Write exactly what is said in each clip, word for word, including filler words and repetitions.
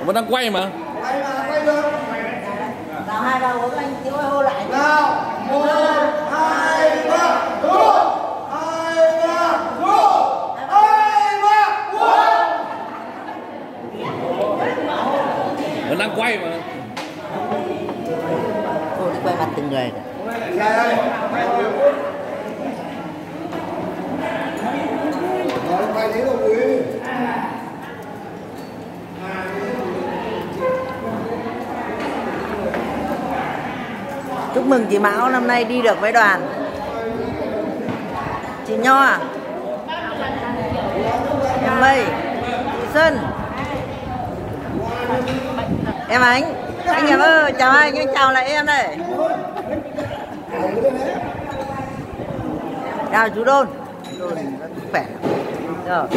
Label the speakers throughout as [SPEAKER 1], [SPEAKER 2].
[SPEAKER 1] Vẫn đang quay mà.
[SPEAKER 2] Quay mà, quay được.
[SPEAKER 3] Nào hai ba bốn anh tiếng hô lại.
[SPEAKER 2] Nào, một, hai, ba, go! Hai, ba, go! Hai, ba, go!
[SPEAKER 1] Vẫn đang quay mà.
[SPEAKER 3] Cô đi quay mặt từng người.
[SPEAKER 2] Ra đây. Rồi, quay thế rồi quý.
[SPEAKER 3] Chúc mừng chị Mão năm nay đi được với đoàn. Chị Nho à? Em Mây, chị Xuân, em Ánh, anh em ơi, chào anh, anh chào lại em đây. Chào chú Đôn. Đôn rất khỏe. Rồi.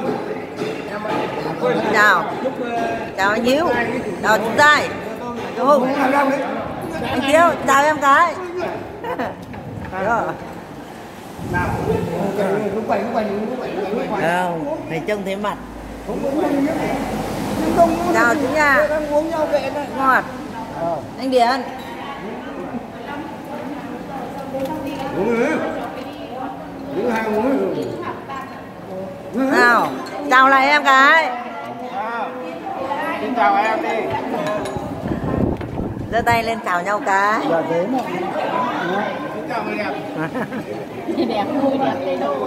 [SPEAKER 3] Chào. Chào anh Hiếu. Chào chú Giai. Chú Hùng. Anh Hiếu, chào em cái. Rồi. Không, thầy trông thấy mặt. Chào chú nhà. Ngọt. Anh Điền. Nào, chào lại em cái.
[SPEAKER 2] Xin chào em đi.
[SPEAKER 3] Giơ tay lên chào nhau cái.
[SPEAKER 2] Dạ thế mà. Xin chào người đẹp.
[SPEAKER 4] Đẹp, vui đẹp đầy đủ.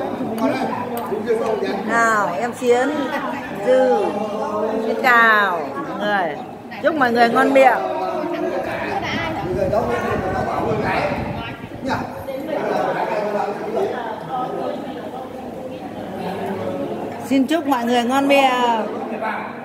[SPEAKER 3] Nào, em Xiến, Dư, xin chào mọi người. Chúc mọi người ngon miệng. Xin chúc mọi người ngon miệng.